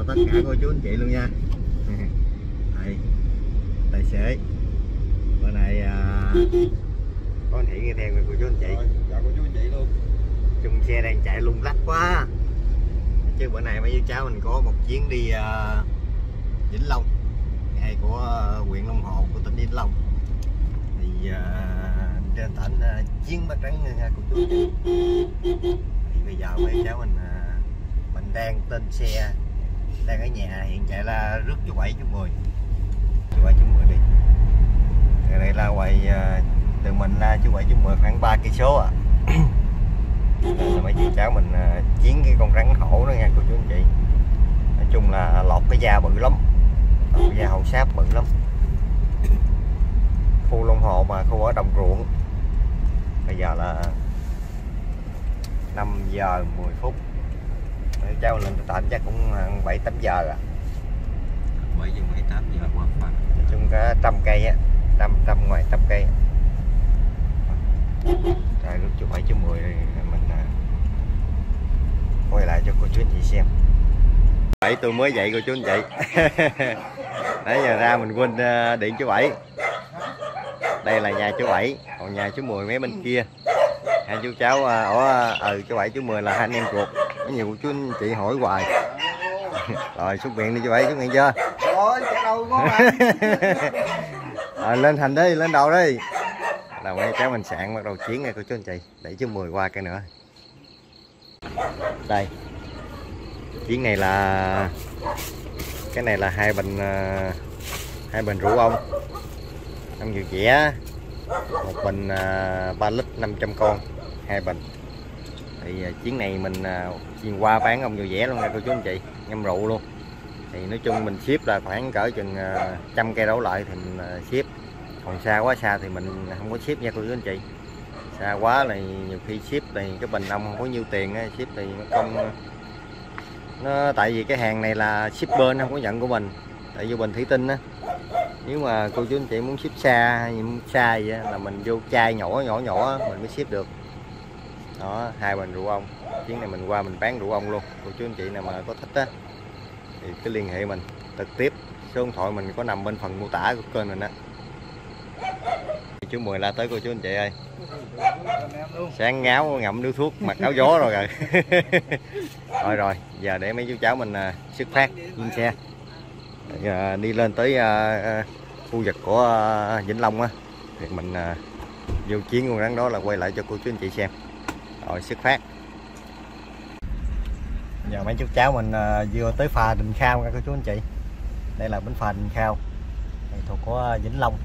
chào tất cả cô chú anh chị luôn nha. Đây, tài xế bữa nay có anh Hiển nghe theo người cô chú anh chị. Chào cô chú anh chị luôn. Chung xe đang chạy lung lách quá, chứ bữa nay mấy đứa cháu mình có một chuyến đi Vĩnh Long, ngày của huyện Long Hồ của tỉnh Vĩnh Long. Thì trên tỉnh chuyến bắt rắn nha cô chú anh chị. Thì bây giờ mấy cháu mình đang trên xe, đang ở nhà, hiện chạy ra rước chú Bảy chú Mười, chú Bảy chú Mười đi. Đây là quay từ mình ra chú Bảy chú Mười khoảng 3 cây số à. Là mấy chị cháu mình chiến cái con rắn hổ đó nha cô chú anh chị. Nói chung là lọt cái da bự lắm, lọt cái da hậu sáp bự lắm. Khu Long Hồ mà khu ở đồng ruộng. Bây giờ là 5 giờ 10 phút. Mấy cháu lên tạm chắc cũng 7-8 giờ à. 7 giờ 8 giờ qua phần. Nói chung cả 100 cây á, trăm ngoài 100 cây. Rồi lúc chú 7 chú 10 mình quay lại cho cô chú anh chị xem. Bảy tôi mới dậy cô chú anh chị. Nãy giờ ra mình quên điện chú Bảy. Đây là nhà chú Bảy, còn nhà chú 10 mấy bên kia. Hai chú cháu chú Bảy chú 10 là hai anh em ruột. Có nhiều cô chú anh chị hỏi hoài. Rồi xúc miệng đi chú Bảy, xúc miệng chưa? Rồi, chạy đầu ngon Rồi lên thành đi, lên đầu đi. Là mấy cháu mình sạn bắt đầu chiến nha cô chú anh chị. Để chú 10 qua cái nữa. Đây. Chiến này là cái này là hai bình rượu ông dừa dẻ, một bình 3 lít 500 con, hai bình. Thì chuyến này mình chuyên qua bán ông dừa dẻ luôn nha cô chú anh chị, ngâm rượu luôn. Thì nói chung mình ship là khoảng cỡ chừng 100 cây đổ lại thì mình ship. Còn xa quá xa thì mình không có ship nha cô chú anh chị. Xa quá là nhiều khi ship thì cái bình ông không có nhiêu tiền á, ship thì nó không nó, tại vì cái hàng này là shipper không có nhận của mình, tại vì bình thủy tinh á. Nếu mà cô chú anh chị muốn ship xa vậy là mình vô chai nhỏ mình mới ship được. Đó, hai bình rượu ông. Chuyến này mình qua mình bán rượu ông luôn. Cô chú anh chị nào mà có thích á thì cứ liên hệ mình trực tiếp, số điện thoại mình có nằm bên phần mô tả của kênh mình á. Chú 10 la tới cô chú anh chị ơi. Sáng ngáo ngậm điếu thuốc, mặc áo gió rồi. Rồi giờ để mấy chú cháu mình xuất phát lên xe. Đi lên tới khu vực của Vĩnh Long á thì mình vô chiến con rắn đó là quay lại cho cô chú anh chị xem. Rồi xuất phát. Giờ mấy chú cháu mình vừa tới phà Đình Khao nha cô chú anh chị. Đây là bến phà Đình Khao, thuộc của Vĩnh Long.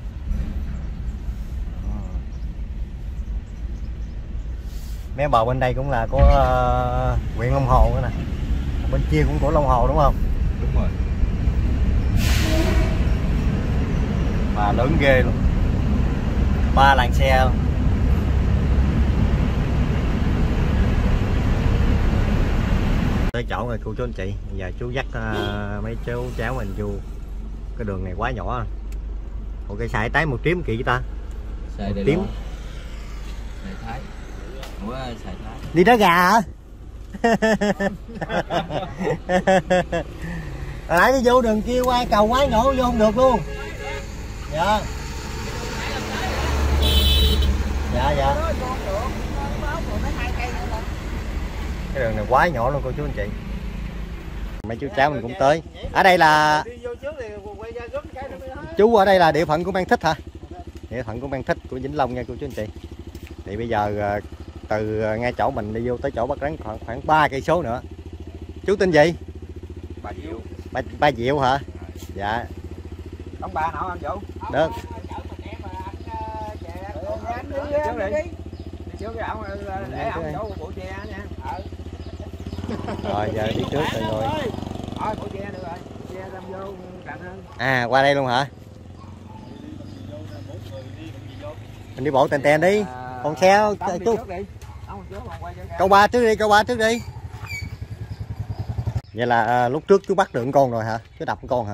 Mấy bờ bên đây cũng là có huyện Long Hồ nữa nè, bên kia cũng của Long Hồ đúng không? Đúng rồi. Mà lớn ghê luôn, 3 làn xe luôn. Tới chỗ rồi cô chú anh chị. Giờ chú dắt mấy chú cháu mình vô cái đường này quá nhỏ. Ủa cái xài tái một tím kỳ ta? Xài một tím. Xài Thái. Ủa xài Thái. Đi đá gà hả? Hồi nãy đi vô đường kia qua cầu quá nhỏ vô không được luôn. Dạ. Dạ. Cái đường này quá nhỏ luôn cô chú anh chị. Mấy chú cháu mình cũng tới. Ở đây là chú ở đây là địa phận của Mang Thích hả? Địa phận của Mang Thích của Vĩnh Long nha cô chú anh chị. Thì bây giờ từ ngay chỗ mình đi vô tới chỗ bắt rắn khoảng 3 cây số nữa. Chú tên gì? Bà Diệu. Ba Diệu hả? Dạ. Ông bà nào anh Vũ? Được. Trước cái ổng để ổng chỗ bộ tre nha. Rồi giờ đi trước rồi. Rồi bộ tre được rồi. Tre đâm vô cạnh hơn. À qua đây luôn hả? Mình đi bộ tèn đi. Còn xe chú. Câu ba trước đi. Vậy là lúc trước chú bắt được con rồi hả? Chú đập con hả?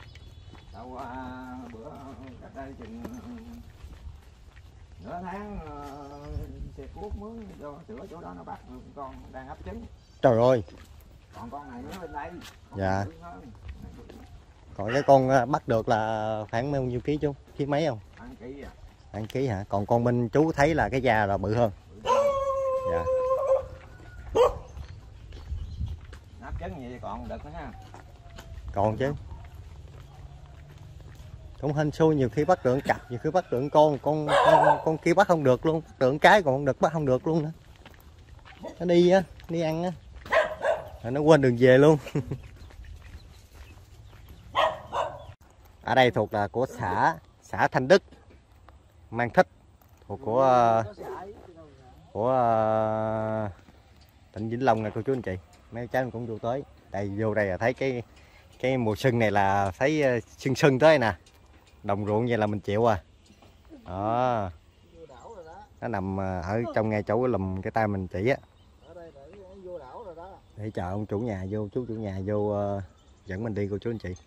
Bữa cách đây chừng nửa tháng xe cuốc mướn cho sửa chỗ đó nó bắt con đang ấp trứng. Trời ơi. Còn con này nó bên đây. Dạ. Còn cái con bắt được là khoảng bao nhiêu ký chú? Ký mấy không? Ăn ký à. Ăn ký hả? Còn con bên chú thấy là cái da là bự hơn. Dạ. Nắp trứng gì còn được nữa ha. Còn chứ. Cũng hên xui, nhiều khi bắt được cặp, nhiều khi bắt được con kia bắt không được luôn, bắt được cái còn không được bắt không được luôn nữa. Nó đi á, đi ăn á. Rồi nó quên đường về luôn. Ở đây thuộc là của xã Thanh Đức, Mang Thích, thuộc của tỉnh Vĩnh Long nè cô chú anh chị. Mấy cháu cũng vô tới. Đây vô đây là thấy cái mùa xuân này là thấy sưng tới nè. Đồng ruộng vậy là mình chịu à. Đó. Nó nằm ở trong ngay chỗ lùm cái tay mình chỉ á. Để chờ ông chủ nhà vô, chú chủ nhà vô dẫn mình đi cô chú anh chị.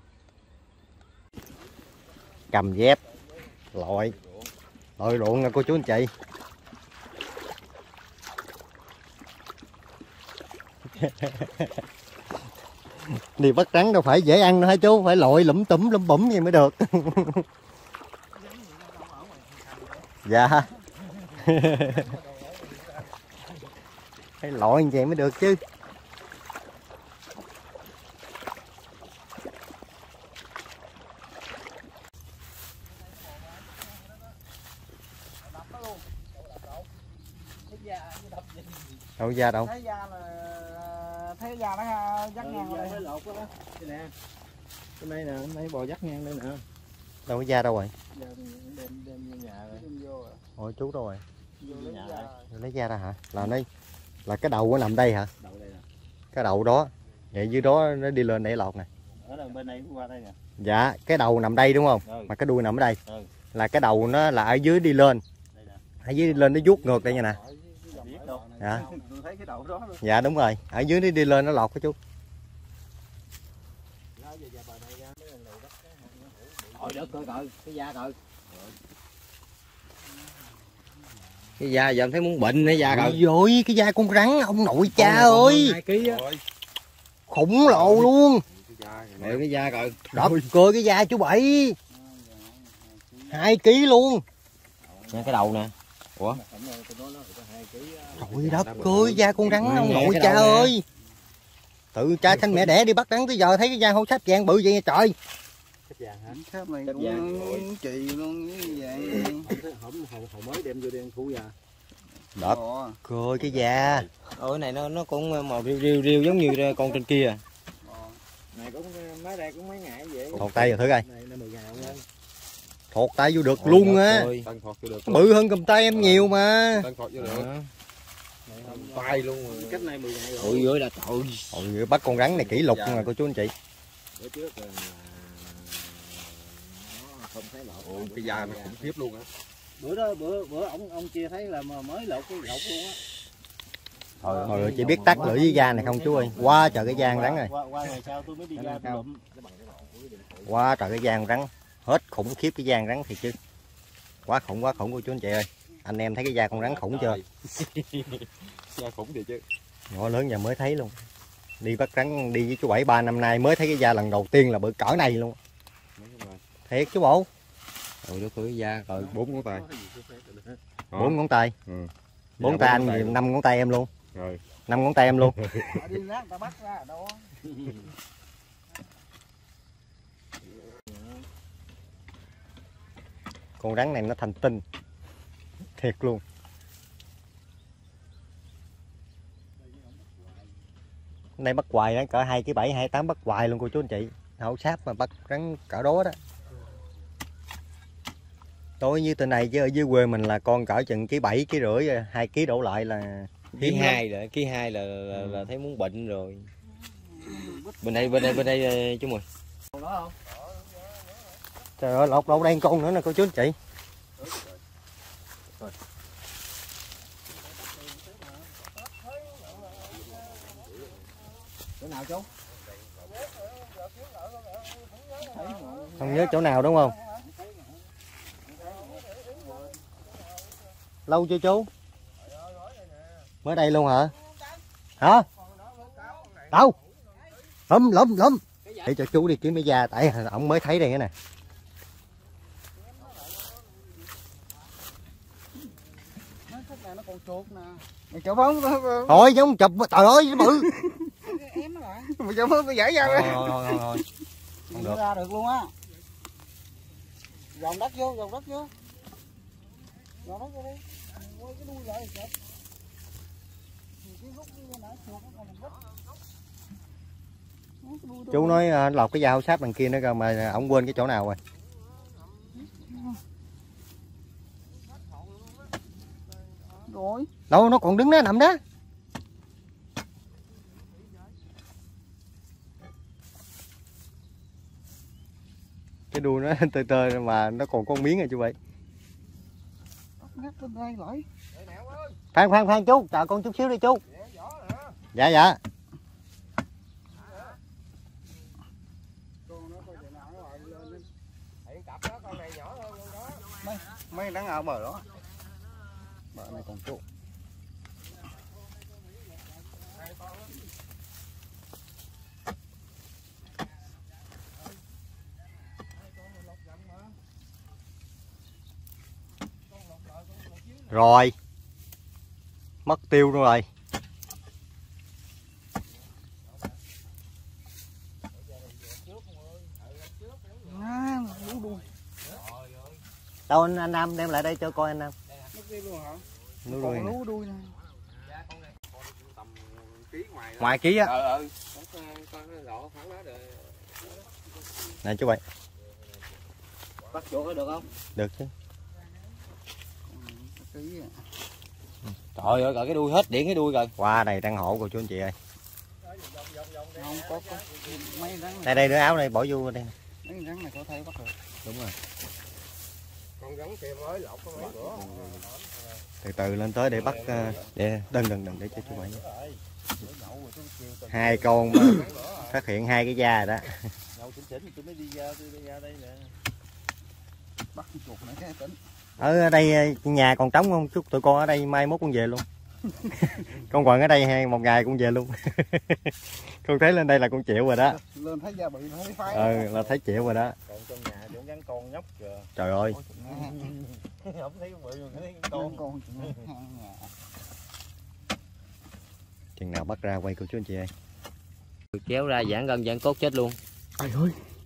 Cầm dép lội ruộng nha cô chú anh chị. Đi bắt rắn đâu phải dễ ăn đâu hả chú, phải lội lủm bủm gì mới được. Dạ. Phải lội như vậy mới được chứ. Đâu da đâu? Thấy da nó dắt ngang đây. Lột đó. Đây nè. Cái này nè, mấy bò dắt ngang đây nè. Đâu có da đâu rồi? Đem vô nhà rồi. Ôi chú đâu rồi? Vô lấy da. Lấy da ra hả? Là cái đầu nó nằm đây hả? Đầu đây nè. Cái đầu đó. Vậy dưới đó nó đi lên để lọt nè. Ở đây bên đây qua đây nè. Dạ, cái đầu nằm đây đúng không? Ừ. Mà cái đuôi nằm ở đây. Ừ. Là cái đầu nó là ở dưới đi lên. Ở dưới đi lên nó vuốt ngược đây nha nè. Dạ. Thấy cái đầu đó luôn. Dạ đúng rồi, ở dưới nó đi lên nó lọt cái chú. Ôi đất coi cái da coi. Cái da giờ em thấy muốn bệnh hay da rồi. Rồi cái da con rắn ông nội cha ơi. 2 kg á. Khủng lồ luôn. Rồi cái da rồi. Đập cười cái da chú Bảy. 2 kg luôn. Nha cái đầu nè. Ủa? Trời đất ơi, da con rắn ông nội cha nè. ơi. Tự cha sanh mẹ đẻ đi bắt rắn tới giờ thấy cái da hổ sách vàng bự vậy nha trời. Khắp này cũng chì luôn như vậy. Hồi mới đem vô đen thu già. Đập cười cái da. Ôi cái này nó cũng màu riêu giống như con trên kia. Này cũng mới đây cũng mấy ngày vậy. Thột tay vào thử coi. Này 10 ngày không. Thột tay vô được luôn á. Được. Bự hơn cầm tay em nhiều mà. Tăng phọt vô được. Tay luôn. Cách này 10 ngày rồi. Ôi dưới là trời. Ôi bắt con rắn này kỷ lục mà cô chú anh chị. Bữa trước là không thấy lột. Ồ, cái da nó khủng khiếp luôn á. Bữa đó bữa ông kia thấy là mà mới lột luôn á. Hồi rồi chỉ biết tắt lưỡi với da này không chú ơi. Quá trời cái da con rắn rồi. Qua ngày sau tôi mới đi ra tôi lụm. Quá trời cái da con rắn. Hết khủng khiếp cái da con rắn thiệt chứ. Quá khủng cô chú anh chị ơi. Anh em thấy cái da con rắn khủng chưa? Da khủng vậy chứ. Nhỏ lớn giờ mới thấy luôn. Đi bắt rắn đi với chú Bảy 3 năm nay mới thấy cái da lần đầu tiên là bự cỡ này luôn. Thiệt chú bộ. Ôi đất ơi cái da rồi. 4 ngón tay. 4 ngón tay. Ừ. 4 tay anh 5 ngón tay em luôn. Rồi. 5 ngón tay em luôn. Đi lát ta bắt ra đâu. Con rắn này nó thành tinh. Thiệt luôn. Hôm nay bắt hoài đó, cỡ 2,7 kg 2,8 bắt hoài luôn cô chú anh chị. Hậu sáp mà bắt rắn cỡ đó đó. Tối như từ này chứ ở dưới quê mình là con cỡ chừng 1,7 kg 1,5 kg 2 kg đổ lại là Ký 2 là thấy muốn bệnh rồi. Bên đây chú Mùi. Trời ơi lột đâu đây con nữa nè cô chú anh chị. Chỗ nào chú? Không nhớ chỗ nào đúng không? Lâu chưa chú? Mới đây luôn hả? Hả? đâu lụm để cho chú đi kiếm cái da, tại ổng mới thấy đây cái nè. Nó còn chuột nè. Mày chụp không? Thôi giống chụp, trời ơi nó bự. Em nó lại. Mày chụp không? Mày giải ra đi. Thôi. Không được. Ra được luôn á. Dòng đất vô. Dòng đất vô đi. Quay cái đuôi lại chụp. Chú nói lọc cái dao sáp đằng kia nữa cơ mà ổng quên cái chỗ nào rồi. Rồi. Đâu nó còn đứng đó, nằm đó. Cái đuôi nó tơi mà nó còn có miếng rồi chú vậy. Khoan chú, chờ con chút xíu đi chú. Dạ. Mấy đang ao bờ đó. Bờ này còn chuột. Rồi. Mất tiêu rồi. Đâu anh Nam đem lại đây cho coi anh Nam. Lú đuôi nè. Ngoài ký á. Nè chú vậy. Bắt chuột có được không? Được chứ. Trời ơi, cái đuôi hết điện cái đuôi rồi. Qua đây đang hộ của chú anh chị ơi. Không có mấy rắn. Đây đưa áo này bỏ vô đây. Mấy rắn này có thể bắt được. Đúng rồi. Con rắn kia mới lọc có mấy bữa. Từ từ lên tới để bắt để đừng để cho chú bảy. Hai con mà phát hiện hai cái da rồi đó. Bắt chuột nữa cái tỉnh. Ở đây nhà còn trống không chút, tụi con ở đây mai mốt con về luôn. Con quần ở đây một ngày con về luôn. Con thấy lên đây là con chịu rồi đó. Lên thấy da bị thấy phái. Là thấy chịu rồi đó. Còn trong nhà cũng gắn con nhóc kìa. Trời ơi. Không thấy con bự mà thấy con. Chừng nào bắt ra quay cô chú anh chị ơi. Kéo ra giãn gân giãn cốt chết luôn. Trời ơi.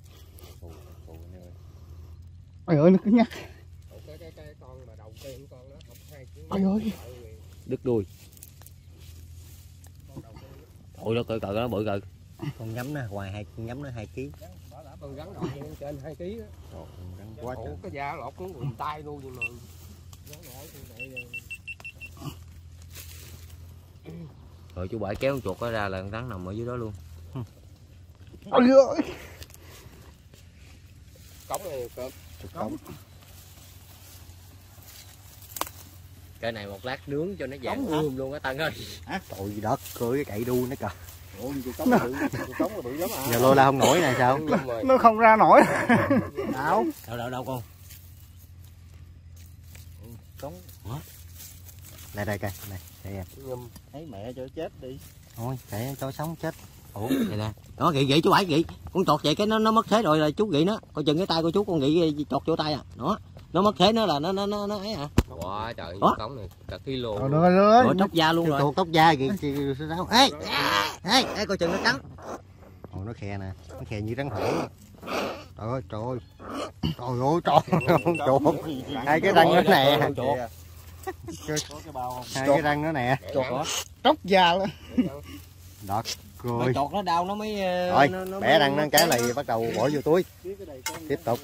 Trời ơi nó cứ nhắc. Trời ơi. Đứt đuôi. Ôi nó cỡ nó bự cỡ. Con nhắm nó hoài hai con nhắm nó 2 kg. Con rắn đầu trên 2 kg á. Quá trời. Cái da lọt xuống quần tay luôn vậy mà. Rồi chú Bảy kéo con chuột nó ra là con rắn nằm ở dưới đó luôn. Ôi ơi. Cống này cực. Cống. Cái này một lát nướng cho nó vàng ươm luôn á Tân ơi. Trời đất, cưỡi cái cậy đuôi nó kìa. Ủa cống là bự lắm à. Giờ lôi la không nổi này sao? Nó không ra nổi. Đâu con. Cống. Đây coi, này, đây em. Thấy mẹ cho chết đi. Thôi, kệ cho sống chết. Ủa, đây nè. Đó gị chú Bảy gị. Con chọt vậy cái nó mất thế rồi là chú gị nó. Coi chừng cái tay của chú con gị chọt vô tay à. Đó. Nó mất thế nó là nó ấy à. Wow, trời cống này cả kilo. Rồi tróc da luôn rồi. Tóc da kìa sao? Ê, coi chừng nó cắn. Ồ nó khè nè, nó khè như rắn hổ. Trời ơi. Hai cái răng nó nè. Hai cái răng nó nè. Tróc da luôn. Đọt rồi. Chọt nó đau nó mới Rồi, bẻ răng nó cái này bắt đầu bỏ vô túi. Tiếp tục.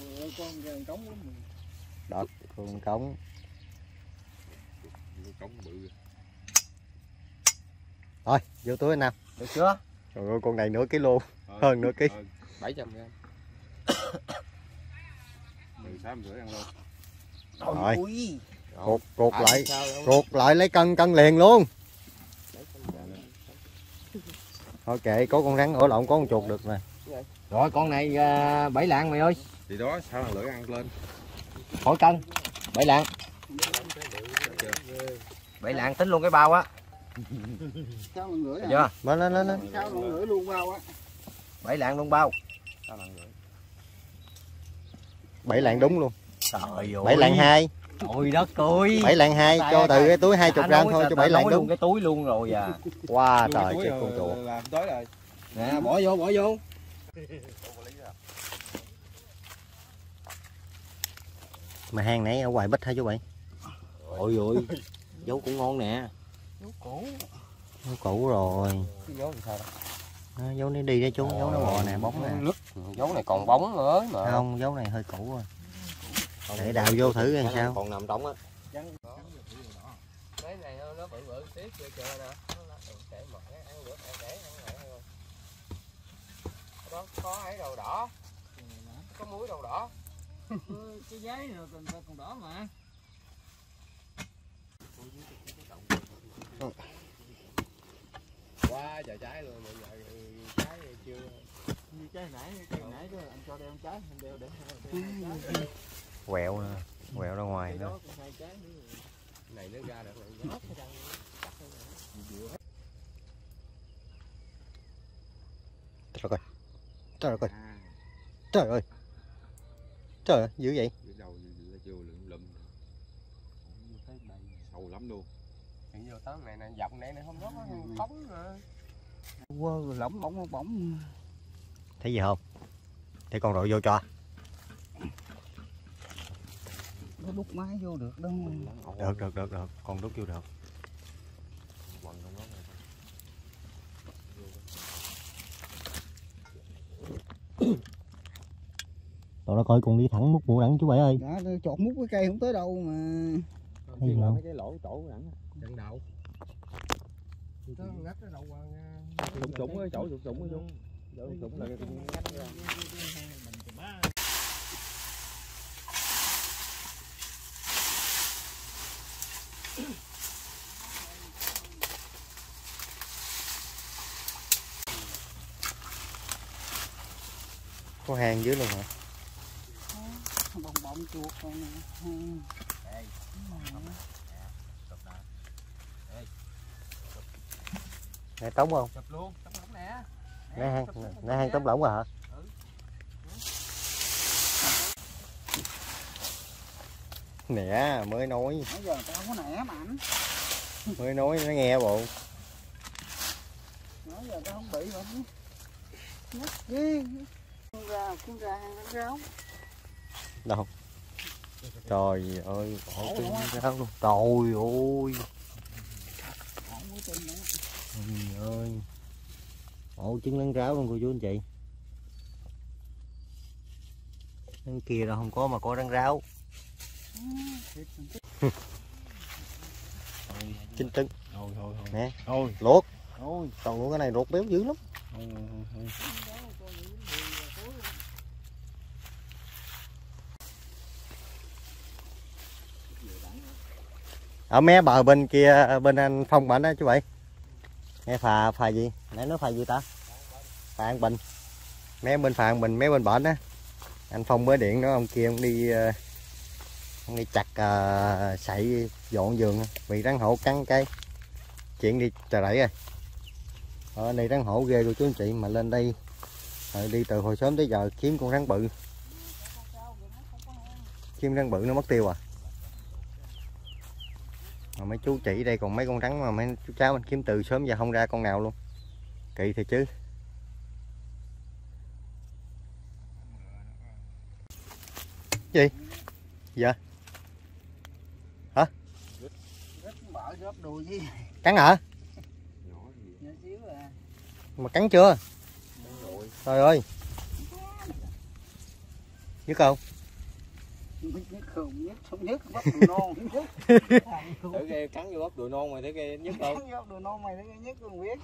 Đọt con cống. Thôi, vô túi anh Nam. Được chưa? Trời ơi, con này nửa ký luôn. Hơn nửa ký. 700 gram. 16,5 ăn luôn. Rồi. Cột lại lấy cân liền luôn. Ok, có con rắn ở lộn có con chuột được nè. Rồi con này 7 lạng mày ơi. Thì đó sao thằng lưỡi ăn lên. Khỏi cân. 7 lạng. 7 lạng tính luôn cái bao á. 6 lần rưỡi Được chưa? Lên. 6 lần rưỡi luôn bao á. 7 lạng luôn bao. 7 lạng đúng luôn. Trời ơi. 7 lạng 2. Trời đất ơi. 7 lạng 2 cho từ cái túi 20 gram thôi cho 7 lạng đúng. cái túi luôn rồi à. Wow, trời chết con chuột. Làm tới rồi. Nè, bỏ vô. Mà hang nãy ở ngoài bích hả chú Bảy? Ôi ôi. Dấu cũng ngon nè. Nó cũ rồi. Cái dấu làm sao đó? Dấu nó đi đó chú, dấu nó bò nè, bóng nè. Dấu này còn bóng nữa mà. Không, dấu này hơi cũ rồi. Để đào vô thử xem sao. Còn nằm trống á. Cái này nó bự bự tí chưa chờ nè. Nó sẽ mở ăn được, ăn để ăn lại thôi. Đó có ấy đầu đỏ. Có muối đầu đỏ. Cái giấy rồi còn đỏ mà. Quá trời trái luôn, bây giờ trái chưa. Như trái nãy đó anh cho đeo trái, không đeo để. Quẹo nè, quẹo ra ngoài nữa. Này nó ra được rồi. Trời ơi. Trời ơi. Trời ơi. Trời ơi, dữ vậy. Đầu chưa lụm. Sâu lắm luôn. Hiện vô tấm này dọc này không có bóng nữa. Quơ lỏng bóng. Thấy gì không? Thì con rọi vô cho. Có đút máy vô được đâu. Được. Con đút vô được. Tụi nó coi con đi thẳng múc mũ đẳng chú Bảy ơi. Đó, chọt mút cái cây không tới đâu mà. Thấy gì không? Mấy cái lỗ chỗ đẳng. Trận đậu. Nó ngắt cái đậu qua trụng á, chỗ trụng á luôn. Chỗ trụng là cái ngắt ra. Có hang dưới luôn hả? Bọng chuột rồi nè. Nè tống không? Chụp luôn, tấm lỏng nè. Nè hang tống lỏng rồi hả? Nè mới nói. Nãy giờ tao không có nẻ mà ảnh. Mới nói nó nghe bộ. Nãy giờ tao không bị mà. Nhắc ghê. Con ra hang đánh ráo. Đâu? Trời ơi, bỏ chân ráo luôn. Trời ơi. Trời ơi. Ổ trứng lấn ráo luôn cô chú anh chị. Cái kia đâu không có mà có rắn ráo. Chín trứng. Nè. Luộc. Còn luôn cái này ruột béo dữ lắm. Ở mé bờ bên kia bên anh Phong bển đó chú Bảy. Nghe phà gì? Nãy nói phà gì ta? Phà An Bình. Mé bên phà An Bình, mé bên bển á. Anh Phong mới điện đó, ông kia ông đi chặt sậy dọn vườn bị rắn hổ cắn cái chuyện đi trời đẩy rồi. Ở đây rắn hổ ghê cô chú anh chị, mà lên đây đi từ hồi sớm tới giờ kiếm con rắn bự. Kiếm rắn bự nó mất tiêu à. Mà mấy chú chỉ đây còn mấy con rắn mà mấy chú cháu mình kiếm từ sớm giờ không ra con nào luôn. Kỳ thì chứ. Gì? Dạ. Hả? Gấp đùi chứ. Cắn hả? Mà cắn chưa? Trời ơi. Nhức không? Nhức bắp đùi non. Thử kia cắn vô bắp đùi non mày thấy kia nhức không? Cắn vô bắp đùi non mày thấy nhức luôn biết.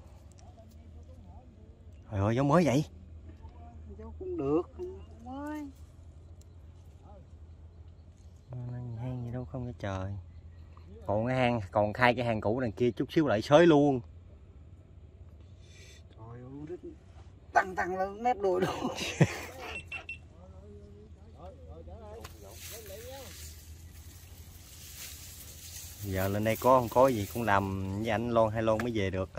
Trời ơi, giống mới vậy. Dấu cũng được, mới. Hang gì đâu không cái trời. Còn cái hang, còn khai cái hang cũ đằng kia chút xíu lại xới luôn. Trời ơi, tăng lên mép đùi luôn. Giờ lên đây có không có gì cũng làm với anh Lon hay Lon mới về được.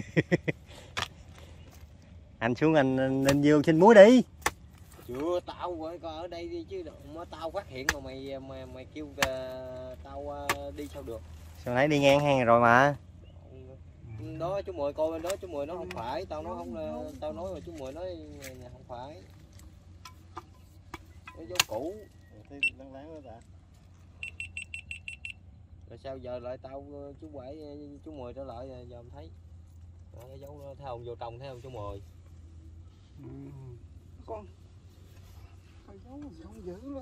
Anh xuống anh lên vô xin muối đi. Chưa, tao ở đây đi chứ mới tao phát hiện mà mày kêu tao đi sao được. Sao nãy đi ngang hang rồi mà. Đó chú Mười coi bên đó, chú Mười nó không phải, tao nói không, tao nói mà chú Mười nói không phải. Cái dấu cũ. Rồi sao giờ lại tao chú Bảy chú Mười trở lại giờ không thấy. Đó, cái dấu nó thấy không, vô trong thấy không chú Mười. Con dấu không giữ luôn.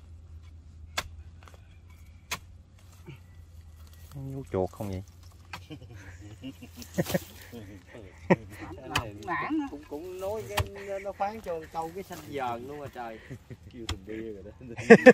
Dấu chuột không vậy? Cũng nói cái nó phán cho câu cái xanh dờn luôn mà trời. Kêu thùng bia rồi đó.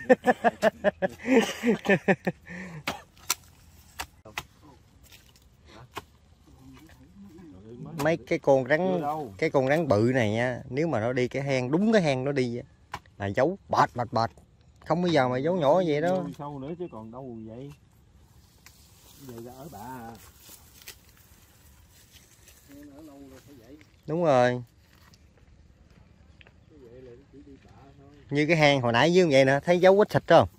Mấy cái con rắn bự này nha, nếu mà nó đi cái hang đúng cái hang nó đi là giấu bệt không bao giờ mà giấu nhỏ vậy đó. Sâu nữa chứ còn đâu vậy. Về ra ở bạ à. Ở lâu rồi phải vậy. Đúng rồi. Như cái hang hồi nãy dưới vậy nè, thấy dấu quýt thịt không?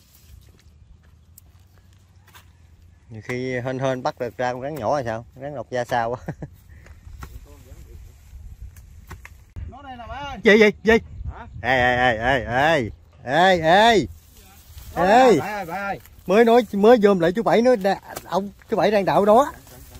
Nhiều khi hên bắt được ra con rắn nhỏ là sao? Rắn độc da sao á. Nó đây nè má ơi. Gì? Hả? Ê. Mới dòm lại chú Bảy nói ông chú Bảy đang đậu đó.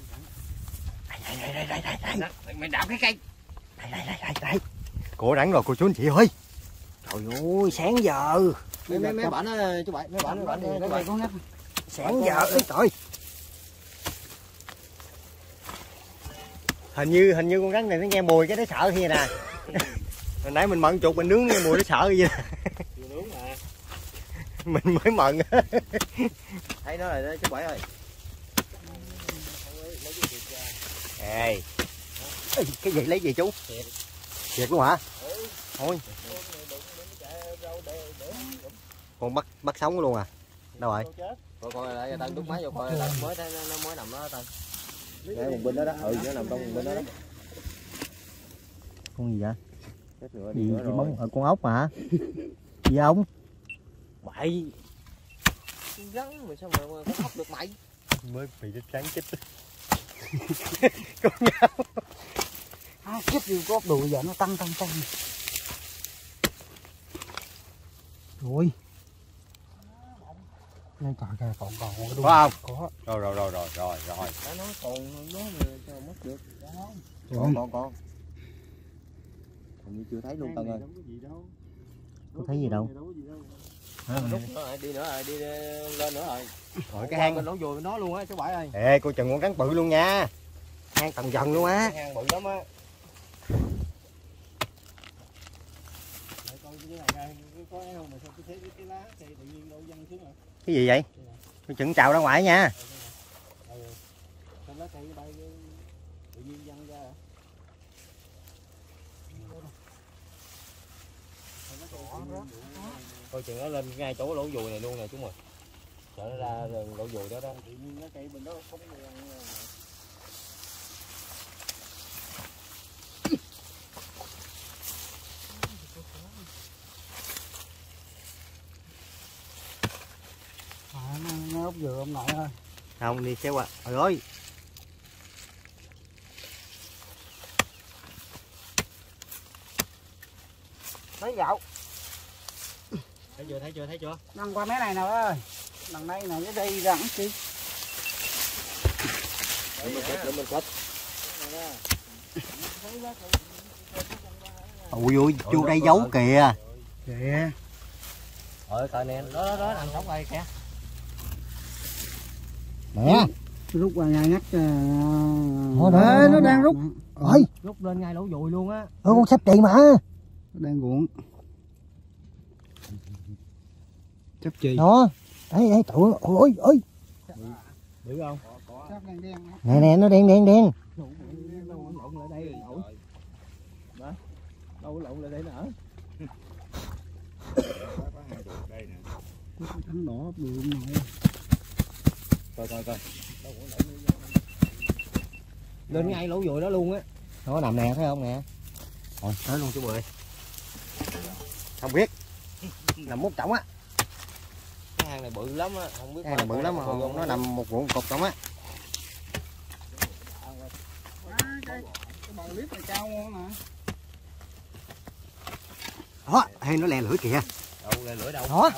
Mày đạp cái cây. Đây. Cổ rắn rồi cô chú anh chị ơi. Trời ơi, sáng giờ. Mấy bạn ơi, chú Bảy, mấy bạn Sáng giờ ơi trời. Hình như con rắn này nó nghe mùi cái nó sợ kia nè. Hồi nãy mình mận chuột mình nướng nghe mùi nó sợ gì nè. Mình mới mận. Thấy nó rồi đó chú Bảy ơi. Ê. Cái gì lấy gì chú? Thiệt luôn hả? Thôi. Con bắt sống luôn à? Đâu rồi? Coi lại tao đút máy vô coi lại mới thấy nó mới nằm đó tao. Để một bên đó đó, nó nằm trong một bên đó đó. Con gì vậy? Chết nữa, Gì bóng con ốc mà. Gì không? Bậy. Rắn mà sao mà con ốc được bậy. Mới bị nó trắng chết. Con nhau. Chết đi có đồ giờ nó tăng. Rồi. Nên trời còn Có không? Có. Rồi. Đã nói còn nó mà sao mất được. Con. Hình như chưa thấy luôn Tân ơi. Có thấy gì đâu. Rút nữa rồi, đi nữa rồi, đi lên nữa rồi. Rồi cái hang mình lỗ dùi nó luôn á chú Bảy ơi. Ê, cô chừng con rắn bự luôn nha. Hang tầng dần luôn á. Hang bự lắm á. Cái gì vậy? Cô chừng chào ra ngoài nha. Coi chừng nó lên ngay chỗ lỗ dùi này luôn nè chú ơi. Sợ nó ra lỗ dùi đó đó. Nó ốc dừa ông nội ơi. Không đi xéo qua. Trời ơi. Lấy gạo. Thấy chưa? Đăng qua mấy này nào ơi. Đằng đây nè, cái đây rắn chi. Để mình kết. Ui chú đây giấu kìa. Kìa. Rồi coi nè, đó nằm sống đây kìa. Nè. Rút qua ngay ngắt. Nó đang rút. Ơi. Rút lên ngay lỗ dùi luôn á. Con sắp trị mà. Nó đang cuộn. Chấp chì. Đó. Ê tụi ôi. Được không? Nè nó đen. Lộn lại đây rồi. Đó. Đâu lộn lại đây nữa. Thắng đỏ bự này. coi. Lên ngay lỗ dùi đó luôn á. Nó nằm nè, thấy không nè. Rồi, tới luôn chú Bưởi. Không biết. Nằm mút trọng á. Cái hang này bự lắm á, không biết. Cái này bự lắm mà nó nằm một vụ cục trọng á. Cái bầu clip này cao ngon nè. Đó, hay nó lè lưỡi kìa. Đâu lè lưỡi đâu. Đó.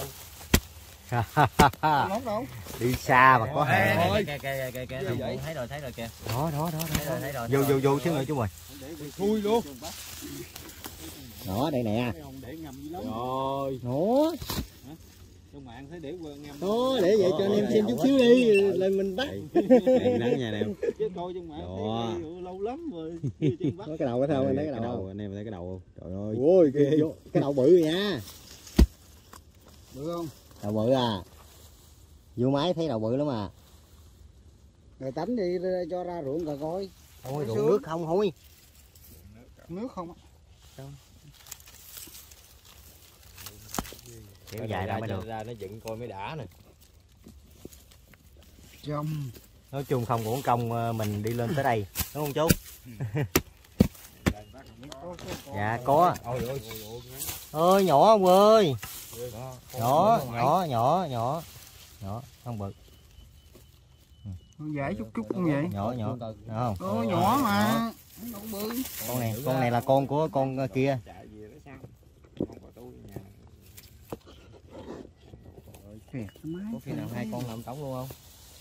Nóng đâu. Đi xa mà có hàng. Kìa, thấy rồi kìa. Đó. Thấy rồi. Vô xíu nữa chú Bưởi. Thui luôn. Đó, đây nè. Để ngầm gì lắm. Rồi. Đó. Trong mạng thấy để ngầm. Đó, để vậy cho anh em xem chút xíu đi, lên mình bắt. Nắng nha anh em. Chứ coi trong mạng Đó. thấy lâu lắm rồi. Có cái đầu cái thao, thấy cái đầu. Anh em thấy cái đầu không? Trời ơi. Ôi, cái đầu bự nha. Được không? Đầu bự à. Vô máy thấy đầu bự lắm à. Rồi tắm đi cho ra ruộng rồi coi. Ôi, ruộng nước không hôi. Nước không? Kéo dài ra mới được. Ra nó dựng coi mới đã nè. Chồng. Nói chung không uổng công mình đi lên tới đây, đúng không chú? Dạ có. Ơi nhỏ ông ơi. Nhỏ, không bự. Dễ chút không vậy? Nhỏ, không? Nhỏ mà. Đâu bự. Con này là con của con kia. Có khi nào hai con làm trống luôn không?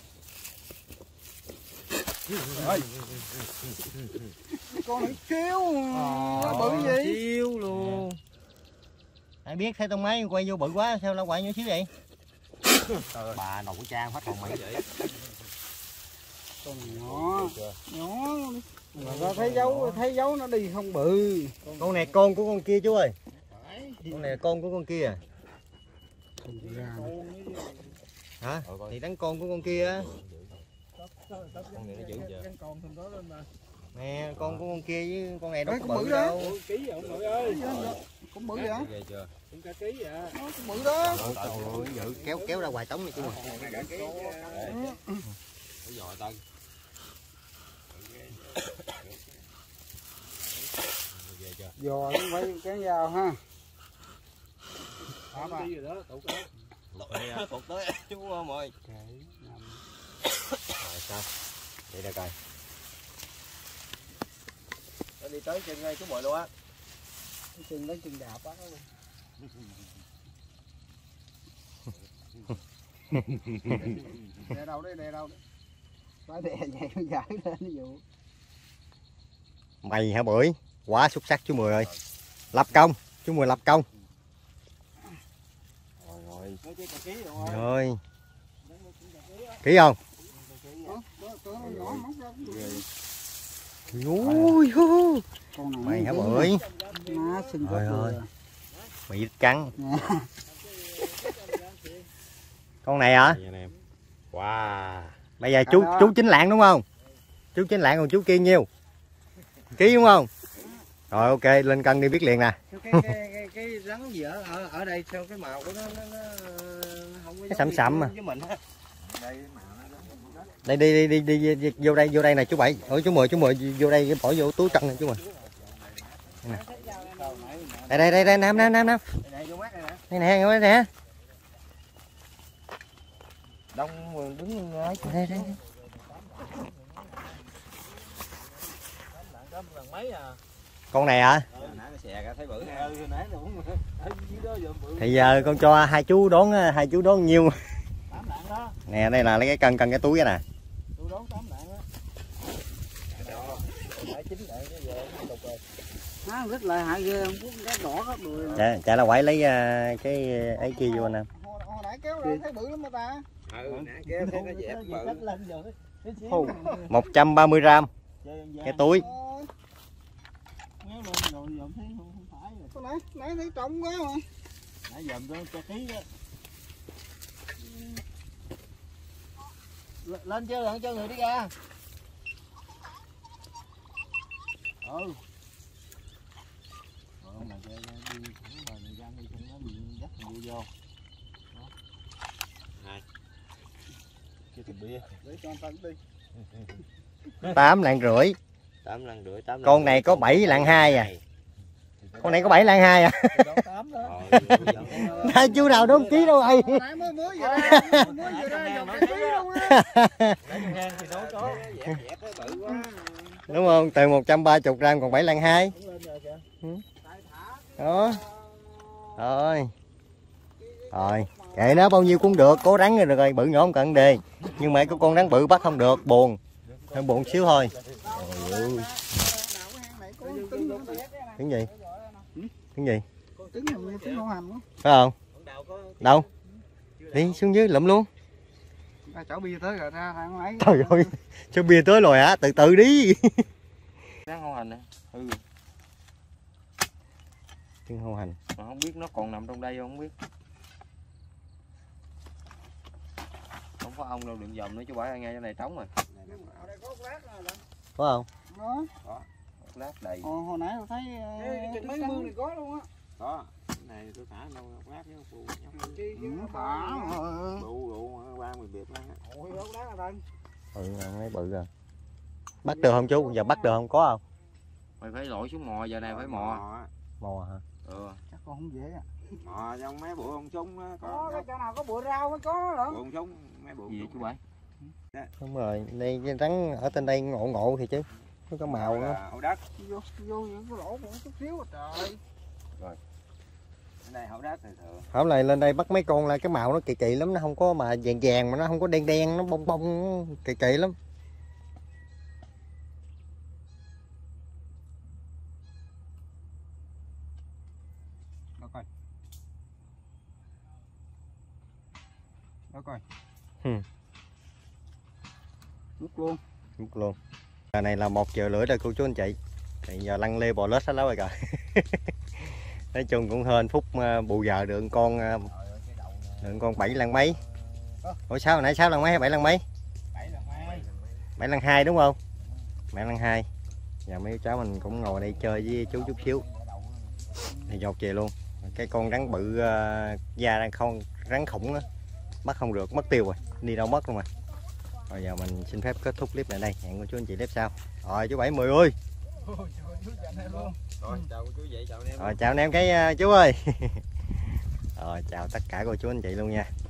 Con này kêu bự gì? Chiêu luôn. Ai biết thấy tông máy quay vô bự quá sao nó quay nhỏ xíu vậy? Bà nội trang hết còn mày vậy. Con nhỏ. Mà thấy dấu nó đi không bự. Con này con của con kia chú ơi. Con này là con của con kia à? Hả? Thì đánh con của con kia á. Con này nó dữ giờ. Nè, con của con kia với con này đâu Ê, có con bự bự đó. đâu. Ký vậy ông nội ơi. Cũng bự vậy? Ghê chưa? Cũng cả ký vậy. Nó cũng bự đó. Trời ơi, dữ kéo ra hoài trống này chú mà. Cái giò tân. Giò cũng phải kéo vào ha. Đi rồi đó, tụt đó. Tụt tới chú ơi ơi. Rồi sao? Để ra coi. Nó đi tới chân ngay chú Bội luôn á. Chừng lấy chừng đạp á. Đè đâu đấy. Phải đè vậy nó giải lên ví dụ. Mày hả Bưởi? Quá xuất sắc chú Mười ơi. Lập công, chú Mười lập công. Rồi. Kỹ không? Ui hú. Mày hả Bưởi? Trời ơi. Mày ít cắn. Con này hả? Wow. Bây giờ chú chính lạng đúng không? Chú chính lạng còn chú kia nhiêu? Ký đúng không? Rồi ok, lên cân đi biết liền nè. Cái rắn gì ở đây sao cái màu của nó không có Cái sậm sậm mà. với mình á. Đây đi vô đây nè chú Bảy. Ôi chú Mười vô đây bỏ vô túi cân nè chú Mười. Đây Nam. Đây nè. Đông người đứng ngay. Đây. Con này hả? Thì giờ con cho hai chú đón nhiêu. Nè đây là lấy cái cân cái túi cái nè. Rất lợi hại ghê, không có đỏ hết đùi. Chả là quậy lấy cái ấy kia vô nè. Hồi nãy kéo ra thấy bự lắm mà ta. Nãy kéo thấy nó dẹp bự. 130 gram cái túi. Nãy thấy trọng quá mà. Nãy giờ tôi cho ký á. Lên chơi cho người đi ra. Con này đi thẳng vào người dân đi không nó bị dắt mình đi vô. Này. Để cho anh Tân đi. 8 lạng rưỡi. 8 lạng rưỡi, 8 Con này có 7 lạng 2 à. Con này có 7 lạng 2 à. Đó 8 đó. Hai chú nào đúng ký đâu ơi. Hồi nãy mới về đây, mới về đây dòng cái ký luôn á. Đúng không? Từ 130 gram còn 7 lạng 2. Đó. Rồi. Rồi, kệ nó bao nhiêu cũng được, có rắn rồi rồi, bự nhỏ không cần đi. Nhưng mà có con rắn bự bắt không được, buồn. Hơi buồn xíu thôi. Trời ơi. Trứng gì? Trứng gì? Trứng này trứng hổ hành đó. Phải không? Đâu? Đi xuống dưới lụm luôn. Chảo bia tới rồi ra thằng ấy. Trời ơi, cho bia tới rồi hả? Từ từ đi. Trứng hổ hành nè. Ừ. Trứng hổ hành. Mà không biết nó còn nằm trong đây không biết. Không có ong đâu, đừng dòm nữa chú Bảy, ngay chỗ này trống rồi. Có không? Đó. Lát đầy. Hồi nãy tôi thấy mấy mương này có luôn á. Đó, cái này tôi thả đâu lát với bù bù ba mình biệt lắm. Ôi đâu đá là Mấy bự rồi. Bắt được không chú? Giờ bắt được không? Có không? Mày phải lội xuống mò, giờ này phải mò. Mò hả? Ừ. chắc con không dễ à. Mò trong mấy bụi ông súng á, Có cái chỗ nào có bụi rau mới có nữa. bụi ông súng mấy bụi. Gì chú Bảy? Đúng rồi, đây rắn ở trên đây ngộ ngộ thì chứ. Nó có màu nữa. Hậu đất. Vô những cái lỗ cũng chút xíu à trời. Rồi. Ở đây hậu đất thì thường. Hôm nay lên đây bắt mấy con là cái màu nó kỳ kỳ lắm, nó không có mà vàng vàng mà nó không có đen đen, nó bông bông kỳ kỳ lắm. Đó coi. Ừ. Múc luôn. Múc luôn. Giờ này là 1 giờ rưỡi rồi cô chú anh chị. Thì giờ lăn lê bò lết hết rồi kìa. Nói chung cũng hên phút bù giờ được con 7 lạng mấy. Ủa sao hồi nãy 6 lạng mấy hay 7 lạng mấy? 7 lạng 2 đúng không? 7 lạng 2. Giờ mấy cháu mình cũng ngồi đây chơi với chú chút xíu. Thì dột về luôn. Cái con rắn bự da đang không, rắn khủng á. Bắt không được, mất tiêu rồi. Đi đâu mất luôn mà. Rồi giờ mình xin phép kết thúc clip này đây. Hẹn cô chú anh chị clip sau. Rồi chú 70 ơi. Rồi chào chú vậy, chào anh em. Rồi chào anh em cái chú ơi. Rồi chào tất cả cô chú anh chị luôn nha.